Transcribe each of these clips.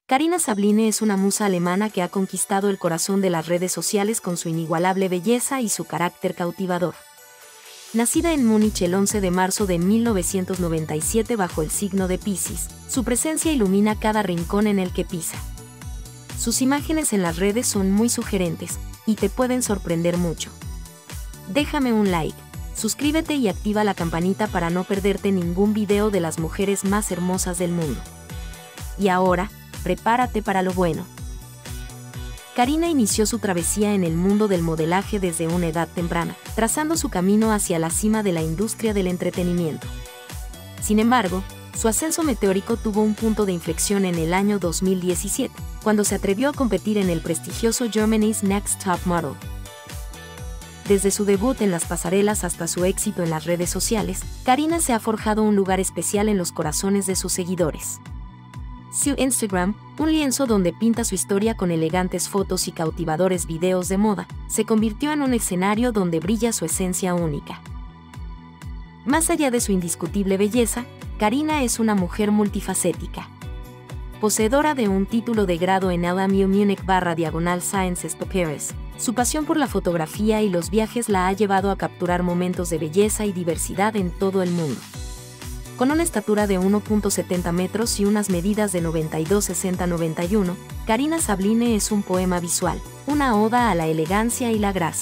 Karina Sabline es una musa alemana que ha conquistado el corazón de las redes sociales con su inigualable belleza y su carácter cautivador. Nacida en Múnich el 11 de marzo de 1997 bajo el signo de Piscis, su presencia ilumina cada rincón en el que pisa. Sus imágenes en las redes son muy sugerentes y te pueden sorprender mucho. Déjame un like, suscríbete y activa la campanita para no perderte ningún video de las mujeres más hermosas del mundo. Y ahora, prepárate para lo bueno. Karina inició su travesía en el mundo del modelaje desde una edad temprana, trazando su camino hacia la cima de la industria del entretenimiento. Sin embargo, su ascenso meteórico tuvo un punto de inflexión en el año 2017, cuando se atrevió a competir en el prestigioso Germany's Next Top Model. Desde su debut en las pasarelas hasta su éxito en las redes sociales, Karina se ha forjado un lugar especial en los corazones de sus seguidores. Su Instagram, un lienzo donde pinta su historia con elegantes fotos y cautivadores videos de moda, se convirtió en un escenario donde brilla su esencia única. Más allá de su indiscutible belleza, Karina es una mujer multifacética. Poseedora de un título de grado en LMU Munich/Sciences Papeles, su pasión por la fotografía y los viajes la ha llevado a capturar momentos de belleza y diversidad en todo el mundo. Con una estatura de 1.70 metros y unas medidas de 92-60-91, Karina Sabline es un poema visual, una oda a la elegancia y la gracia.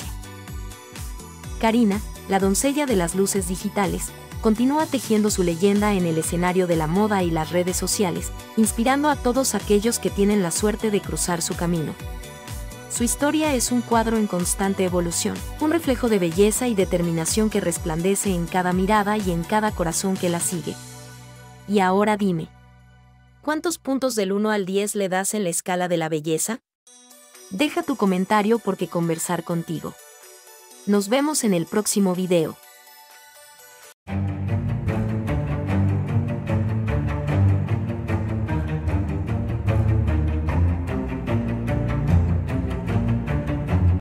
Karina, la doncella de las luces digitales, continúa tejiendo su leyenda en el escenario de la moda y las redes sociales, inspirando a todos aquellos que tienen la suerte de cruzar su camino. Su historia es un cuadro en constante evolución, un reflejo de belleza y determinación que resplandece en cada mirada y en cada corazón que la sigue. Y ahora dime, ¿cuántos puntos del 1 al 10 le das en la escala de la belleza? Deja tu comentario porque conversar contigo. Nos vemos en el próximo video.